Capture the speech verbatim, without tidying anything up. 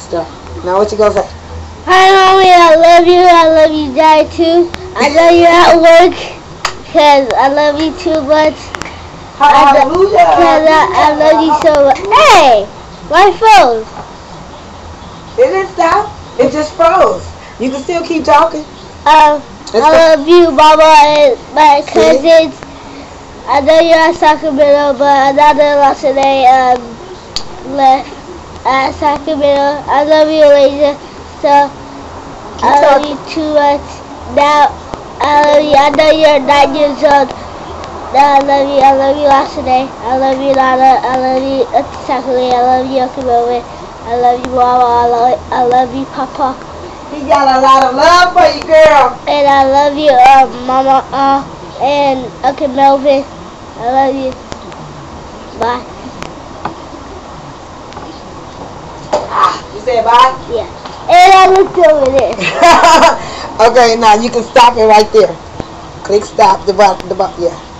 stuff. Now what you gonna say? Hi, Mommy. I love you. I love you, Daddy, too. I know you're at work because I love you too much. Hallelujah. Because I, I love you so much. Hey, my phone. It didn't stop. It just froze. You can still keep talking. Um, I love you, Mama, and my cousins. I know you're at Sacramento, but another lost today um, left at Sacramento. I love you, Elijah. So, I love you too much. Now, I love you. I know you're nine years old. Now, I love you. I love you, last today. I love you, Lana. I love you, Sacramento. I love you, Uncle Melvin. I love you, Mama. I love, I love you, Papa. He got a lot of love for you, girl. And I love you, uh, Mama, uh, and Uncle Melvin. I love you. Bye. Ah, you said bye? Yeah. And I looked over there. Okay, now you can stop it right there. Click stop. The button. The button. Yeah.